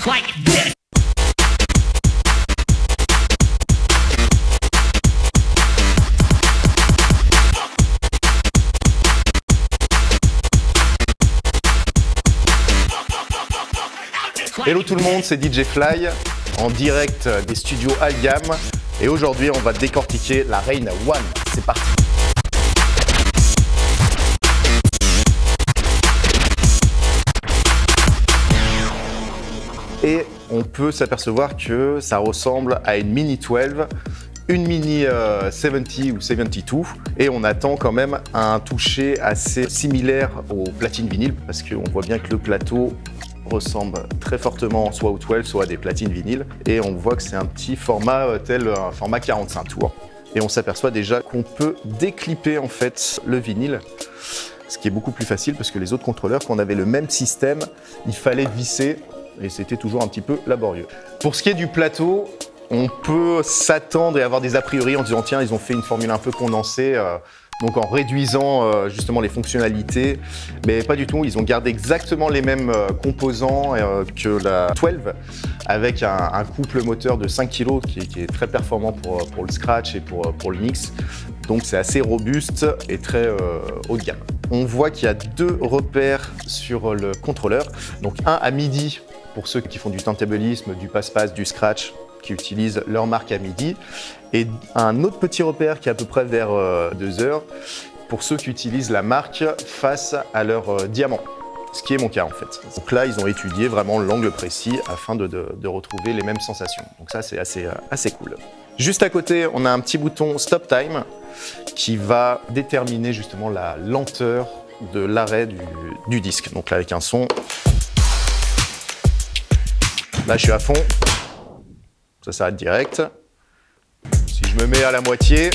just like this. Hello tout le monde, c'est DJ Fly en direct des studios Algam et aujourd'hui on va décortiquer la Reign One. C'est parti. Et on peut s'apercevoir que ça ressemble à une Mini 12, une Mini 70 ou 72 et on attend quand même un toucher assez similaire aux platines vinyles parce qu'on voit bien que le plateau ressemble très fortement soit aux 12 soit à des platines vinyles et on voit que c'est un petit format tel un format 45 tours et on s'aperçoit déjà qu'on peut déclipper en fait le vinyle, ce qui est beaucoup plus facile parce que les autres contrôleurs, quand on avait le même système, il fallait visser et c'était toujours un petit peu laborieux. Pour ce qui est du plateau, on peut s'attendre et avoir des a priori en disant tiens, ils ont fait une formule un peu condensée, donc en réduisant justement les fonctionnalités, mais pas du tout, ils ont gardé exactement les mêmes composants que la 12 avec un couple moteur de 5 kg qui est très performant pour le scratch et pour le mix, donc c'est assez robuste et très haut de gamme. On voit qu'il y a deux repères sur le contrôleur, donc un à MIDI pour ceux qui font du turntablisme, du passe-passe, du scratch, qui utilisent leur marque à MIDI, et un autre petit repère qui est à peu près vers 2 heures pour ceux qui utilisent la marque face à leur diamant, ce qui est mon cas en fait. Donc là, ils ont étudié vraiment l'angle précis afin de retrouver les mêmes sensations. Donc ça, c'est assez cool. Juste à côté, on a un petit bouton Stop Time qui va déterminer justement la lenteur de l'arrêt du disque. Donc là, avec un son, là, je suis à fond. Ça s'arrête direct. Si je me mets à la moitié,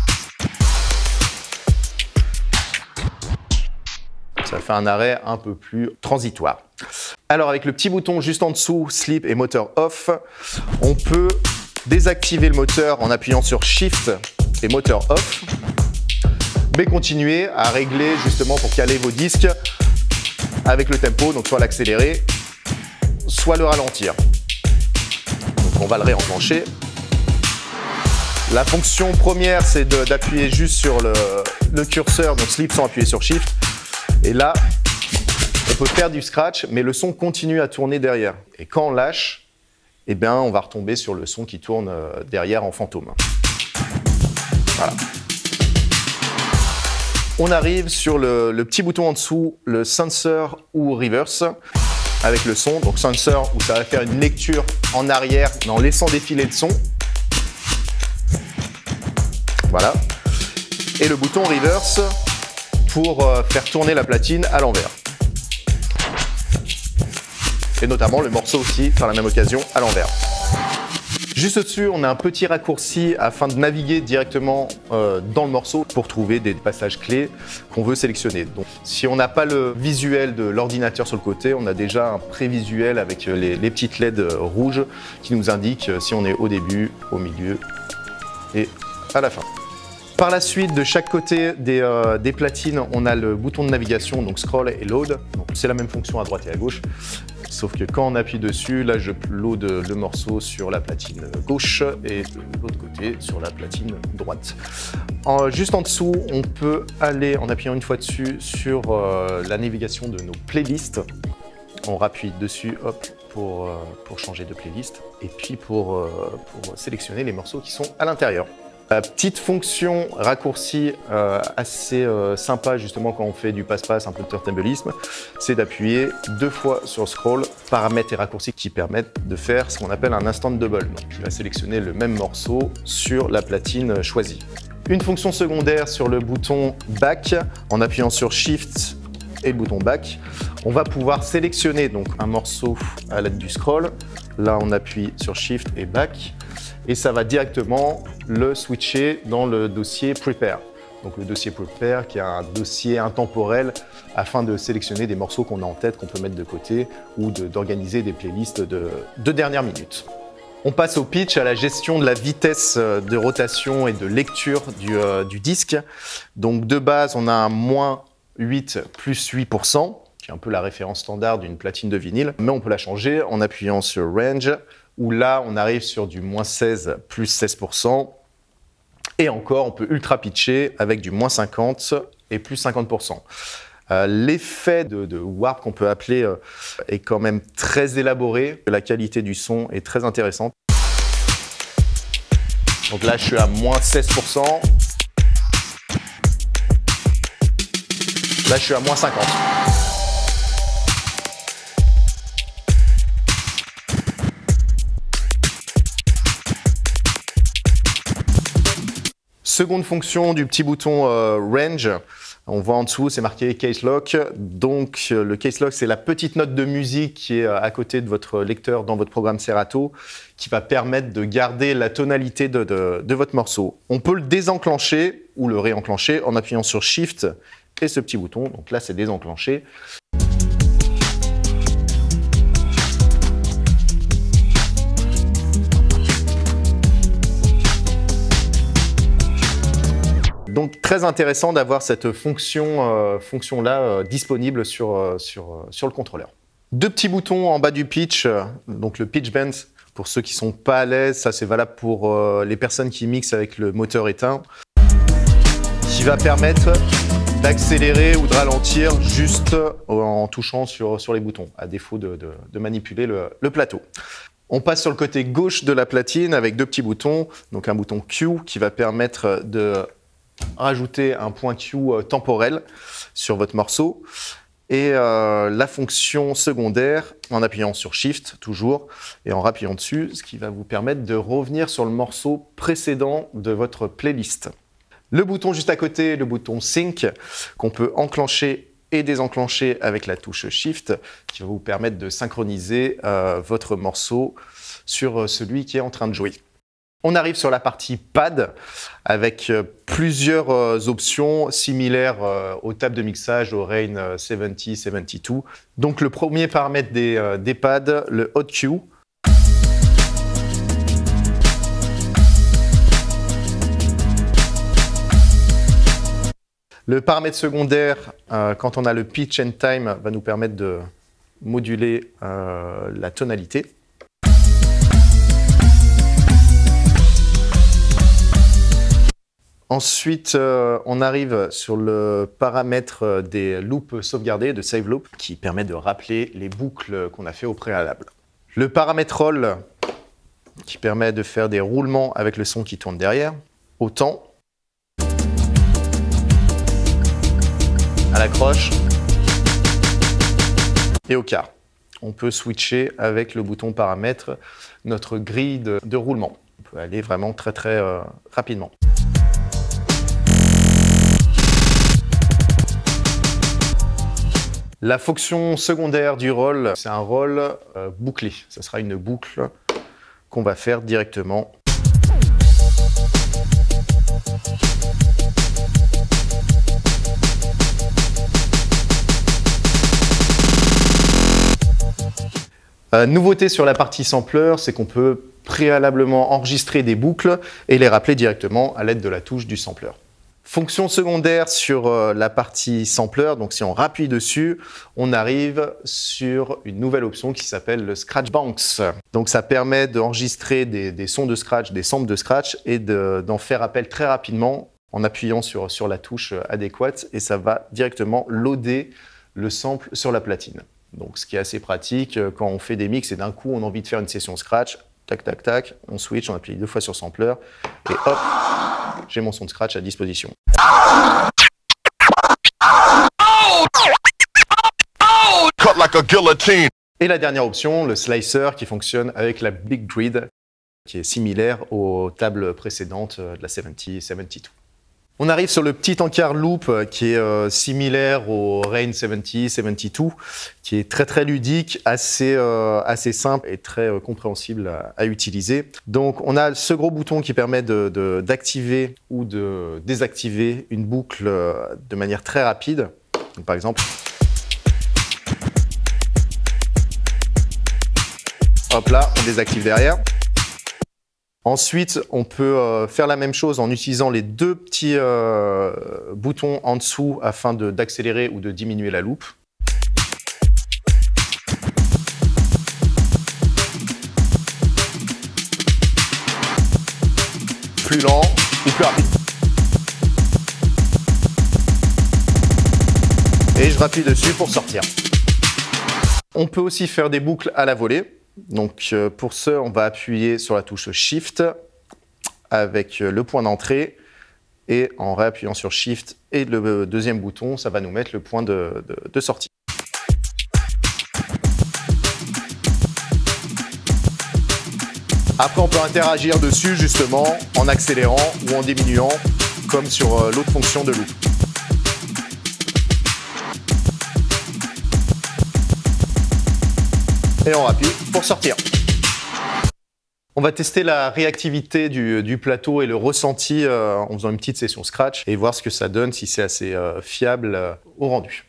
ça fait un arrêt un peu plus transitoire. Alors avec le petit bouton juste en dessous, Sleep et Moteur Off, on peut désactiver le moteur en appuyant sur Shift et Moteur Off, mais continuer à régler justement pour caler vos disques avec le tempo, donc soit l'accélérer, soit le ralentir. On va le réenclencher. La fonction première, c'est d'appuyer juste sur le curseur, donc sleep sans appuyer sur shift. Et là, on peut faire du scratch, mais le son continue à tourner derrière. Et quand on lâche, eh bien, on va retomber sur le son qui tourne derrière en fantôme. Voilà. On arrive sur le petit bouton en dessous, le sensor ou reverse. Avec le son, donc sensor où ça va faire une lecture en arrière en laissant défiler le son. Voilà. Et le bouton reverse pour faire tourner la platine à l'envers. Et notamment le morceau aussi, par la même occasion, à l'envers. Juste au-dessus, on a un petit raccourci afin de naviguer directement dans le morceau pour trouver des passages clés qu'on veut sélectionner. Donc, si on n'a pas le visuel de l'ordinateur sur le côté, on a déjà un prévisuel avec les petites LED rouges qui nous indiquent si on est au début, au milieu et à la fin. Par la suite, de chaque côté des platines, on a le bouton de navigation, donc scroll et load. C'est la même fonction à droite et à gauche. Sauf que quand on appuie dessus, là je load le morceau sur la platine gauche et de l'autre côté sur la platine droite. Juste en dessous, on peut aller en appuyant une fois dessus sur la navigation de nos playlists. On rappuie dessus hop, pour changer de playlist et puis pour sélectionner les morceaux qui sont à l'intérieur. Petite fonction raccourci assez sympa justement quand on fait du passe-passe, un peu de turntablisme, c'est d'appuyer 2 fois sur scroll, paramètres et raccourcis qui permettent de faire ce qu'on appelle un instant double. Donc il va sélectionner le même morceau sur la platine choisie. Une fonction secondaire sur le bouton back, en appuyant sur shift et le bouton back, on va pouvoir sélectionner donc un morceau à l'aide du scroll. Là on appuie sur shift et back. Et ça va directement le switcher dans le dossier Prepare. Donc le dossier Prepare qui est un dossier intemporel afin de sélectionner des morceaux qu'on a en tête, qu'on peut mettre de côté ou d'organiser des playlists de dernière minute. On passe au pitch, à la gestion de la vitesse de rotation et de lecture du disque. Donc de base, on a un -8 + 8%. qui est un peu la référence standard d'une platine de vinyle. Mais on peut la changer en appuyant sur Range, où là, on arrive sur du moins 16 plus 16%. Et encore, on peut ultra pitcher avec du moins 50 et plus 50%. L'effet de warp qu'on peut appeler est quand même très élaboré. La qualité du son est très intéressante. Donc là, je suis à moins 16%. Là, je suis à moins 50. Seconde fonction du petit bouton Range. On voit en dessous, c'est marqué Case Lock. Donc, le Case Lock, c'est la petite note de musique qui est à côté de votre lecteur dans votre programme Serato, qui va permettre de garder la tonalité de votre morceau. On peut le désenclencher ou le réenclencher en appuyant sur Shift et ce petit bouton. Donc là, c'est désenclenché. Donc très intéressant d'avoir cette fonction-là disponible sur le contrôleur. Deux petits boutons en bas du pitch, donc le pitch bend pour ceux qui ne sont pas à l'aise, ça c'est valable pour les personnes qui mixent avec le moteur éteint, qui va permettre d'accélérer ou de ralentir juste en touchant sur les boutons, à défaut de manipuler le plateau. On passe sur le côté gauche de la platine avec deux petits boutons, donc un bouton Q qui va permettre de rajouter un point Q temporel sur votre morceau et la fonction secondaire en appuyant sur Shift toujours et en rappuyant dessus, ce qui va vous permettre de revenir sur le morceau précédent de votre playlist. Le bouton juste à côté, le bouton Sync qu'on peut enclencher et désenclencher avec la touche Shift qui va vous permettre de synchroniser votre morceau sur celui qui est en train de jouer. On arrive sur la partie pad avec plusieurs options similaires aux tables de mixage au Rane 70, 72. Donc le premier paramètre des pads, le Hot Q. Le paramètre secondaire, quand on a le pitch and time, va nous permettre de moduler la tonalité. Ensuite, on arrive sur le paramètre des loops sauvegardés, de save loop, qui permet de rappeler les boucles qu'on a fait au préalable. Le paramètre roll, qui permet de faire des roulements avec le son qui tourne derrière, au temps, à la croche et au quart. On peut switcher avec le bouton paramètre notre grille de roulement. On peut aller vraiment très rapidement. La fonction secondaire du roll, c'est un roll bouclé. Ce sera une boucle qu'on va faire directement. Nouveauté sur la partie sampler, c'est qu'on peut préalablement enregistrer des boucles et les rappeler directement à l'aide de la touche du sampler. Fonction secondaire sur la partie sampler, donc si on rappuie dessus, on arrive sur une nouvelle option qui s'appelle le Scratch Banks. Donc ça permet d'enregistrer des sons de scratch, des samples de scratch et d'en faire appel très rapidement en appuyant sur la touche adéquate et ça va directement loader le sample sur la platine. Donc ce qui est assez pratique quand on fait des mix et d'un coup on a envie de faire une session scratch, tac tac tac, on switch, on appuie 2 fois sur sampler et hop, j'ai mon son de scratch à disposition. Cut like a guillotine. Et la dernière option, le slicer qui fonctionne avec la Big Grid, qui est similaire aux tables précédentes de la 70 et 72. On arrive sur le petit encart loop qui est similaire au Rane 70, 72, qui est très ludique, assez simple et très compréhensible à utiliser. Donc on a ce gros bouton qui permet d'activer ou de désactiver une boucle de manière très rapide. Donc, par exemple, hop là, on désactive derrière. Ensuite, on peut faire la même chose en utilisant les deux petits boutons en dessous afin d'accélérer ou de diminuer la loupe. plus lent ou plus rapide. Et je rappuie dessus pour sortir. On peut aussi faire des boucles à la volée. Donc pour ce, on va appuyer sur la touche Shift avec le point d'entrée et en réappuyant sur Shift et le deuxième bouton, ça va nous mettre le point de sortie. Après, on peut interagir dessus justement en accélérant ou en diminuant comme sur l'autre fonction de loop. Et on rappuie pour sortir. On va tester la réactivité du plateau et le ressenti en faisant une petite session scratch et voir ce que ça donne, si c'est assez fiable au rendu.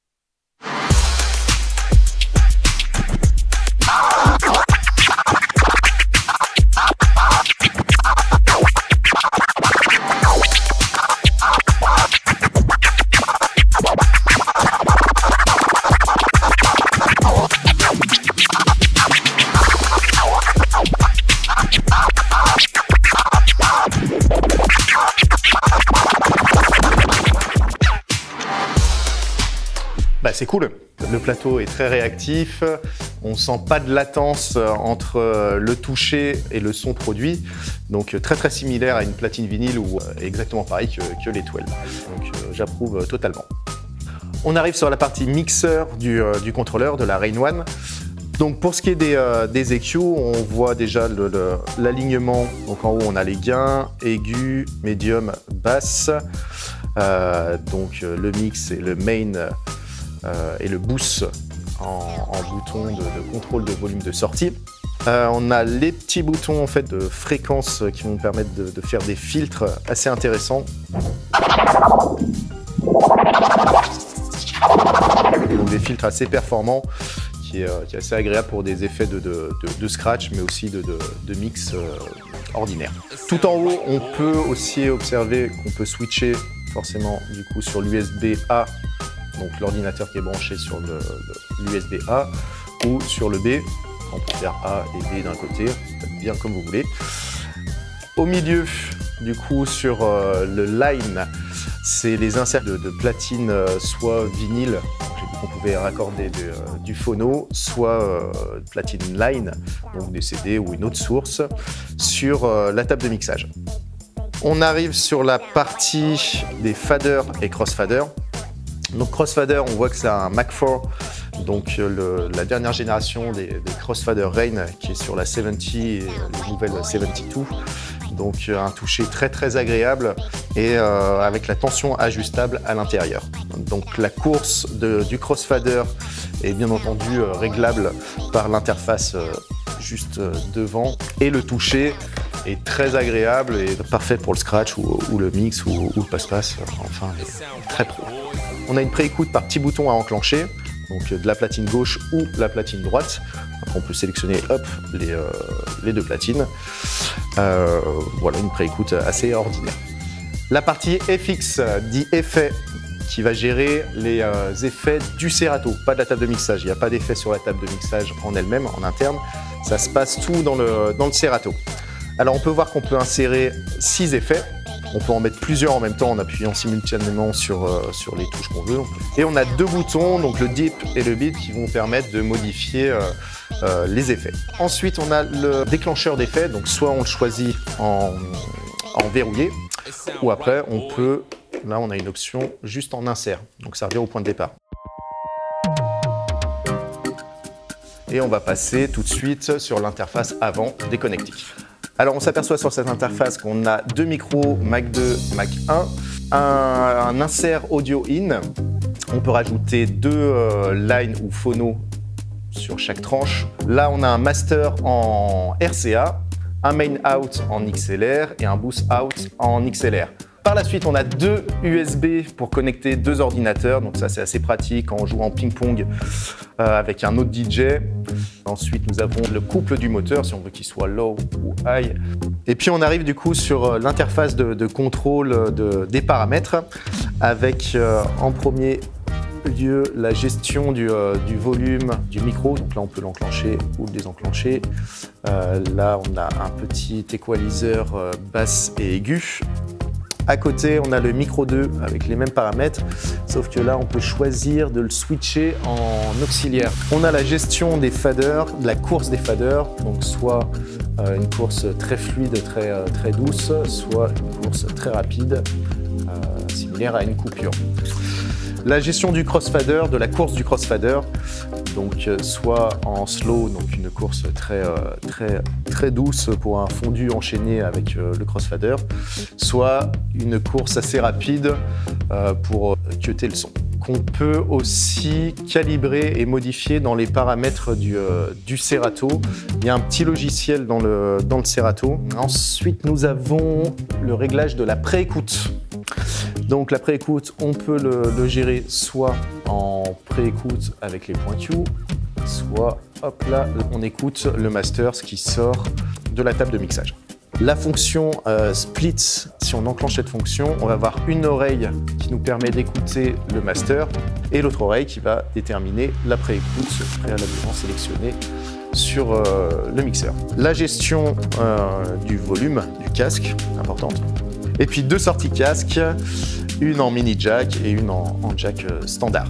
C'est cool, le plateau est très réactif, on sent pas de latence entre le toucher et le son produit, donc très similaire à une platine vinyle ou exactement pareil que les 12. Donc j'approuve totalement. On arrive sur la partie mixeur du contrôleur, de la Rain One. Donc pour ce qui est des EQ, on voit déjà l'alignement. Donc en haut on a les gains, aigus, médium, basse. Donc le mix et le main et le boost en bouton de contrôle de volume de sortie. On a les petits boutons en fait de fréquence qui vont permettre de faire des filtres assez intéressants. Donc des filtres assez performants qui est assez agréable pour des effets de scratch mais aussi de mix ordinaire. Tout en haut, on peut aussi observer qu'on peut switcher forcément du coup sur l'USB-A, donc l'ordinateur qui est branché sur l'USB-A ou sur le B. On peut faire A et B d'un côté, bien comme vous voulez. Au milieu, du coup, sur le line, c'est les inserts de platine, soit vinyle, j'ai dit qu'on pouvait raccorder du phono, soit platine line, donc des CD ou une autre source, sur la table de mixage. On arrive sur la partie des faders et crossfaders. Donc crossfader, on voit que c'est un Mac 4, donc la dernière génération des crossfader Rain qui est sur la 70 et les nouvelles 72. Donc un toucher très agréable et avec la tension ajustable à l'intérieur. Donc la course du crossfader est bien entendu réglable par l'interface juste devant et le toucher est très agréable et parfait pour le scratch ou le mix ou le passe-passe, enfin très pro. On a une pré-écoute par petit bouton à enclencher, donc de la platine gauche ou la platine droite. Après, on peut sélectionner hop, les deux platines. Voilà, une pré-écoute assez ordinaire. La partie FX dit effet, qui va gérer les effets du Serato, pas de la table de mixage. Il n'y a pas d'effet sur la table de mixage en elle-même, en interne. Ça se passe tout dans le Serato. Alors on peut voir qu'on peut insérer 6 effets. On peut en mettre plusieurs en même temps en appuyant simultanément sur les touches qu'on veut. Et on a deux boutons, donc le dip et le beat, qui vont permettre de modifier les effets. Ensuite, on a le déclencheur d'effets, donc soit on le choisit en verrouillé, ou après on peut, là on a une option juste en insert, donc ça revient au point de départ. Et on va passer tout de suite sur l'interface avant déconnectique. Alors on s'aperçoit sur cette interface qu'on a deux micros Mac 2, Mac 1, un insert audio in. On peut rajouter deux lines ou phono sur chaque tranche. Là on a un master en RCA, un main out en XLR et un boost out en XLR. Par la suite, on a deux USB pour connecter deux ordinateurs, donc ça c'est assez pratique quand on joue en ping-pong avec un autre DJ. Ensuite, nous avons le couple du moteur, si on veut qu'il soit low ou high. Et puis on arrive du coup sur l'interface de contrôle des paramètres, avec en premier lieu la gestion du volume du micro. Donc là, on peut l'enclencher ou le désenclencher. Là, on a un petit équaliseur basse et aiguë. À côté, on a le micro 2 avec les mêmes paramètres, sauf que là, on peut choisir de le switcher en auxiliaire. On a la gestion des faders, de la course des faders, donc soit une course très fluide, très douce, soit une course très rapide, similaire à une coupure. La gestion du crossfader, de la course du crossfader, donc soit en slow, donc une course très douce pour un fondu enchaîné avec le crossfader, soit une course assez rapide pour cutter le son. Qu'on peut aussi calibrer et modifier dans les paramètres du Serato. Il y a un petit logiciel dans le Serato. Ensuite, nous avons le réglage de la pré-écoute. Donc la pré-écoute, on peut le gérer soit en pré-écoute avec les points Q, soit hop là, on écoute le master, ce qui sort de la table de mixage. La fonction split, si on enclenche cette fonction, on va avoir une oreille qui nous permet d'écouter le master et l'autre oreille qui va déterminer la pré-écoute préalablement sélectionnée sur le mixeur. La gestion du volume du casque, importante. Et puis 2 sorties casque, une en mini jack et une en jack standard.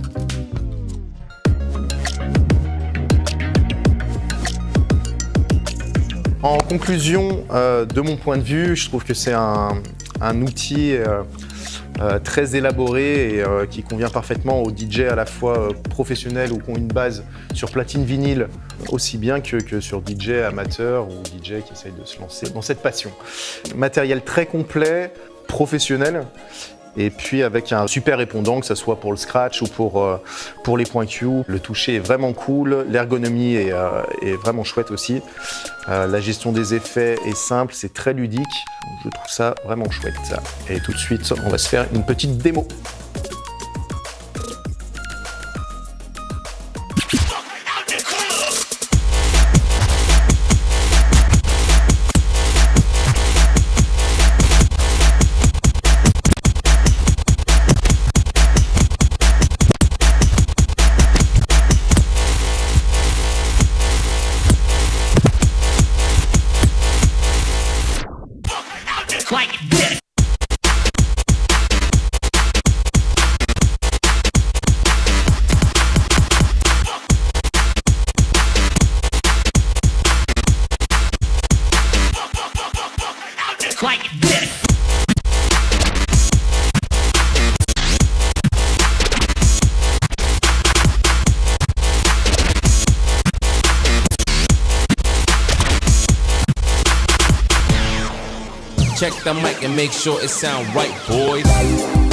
En conclusion, de mon point de vue, je trouve que c'est un outil très élaboré et qui convient parfaitement aux DJ à la fois professionnels ou qui ont une base sur platine vinyle, aussi bien que sur DJ amateur ou DJ qui essayent de se lancer dans cette passion. Matériel très complet, professionnel, et puis avec un super répondant, que ce soit pour le scratch ou pour les points Q. Le toucher est vraiment cool, l'ergonomie est vraiment chouette aussi. La gestion des effets est simple, c'est très ludique. Je trouve ça vraiment chouette. Et tout de suite, on va se faire une petite démo. Like this. Like this. Check the mic and make sure it sound right, boys.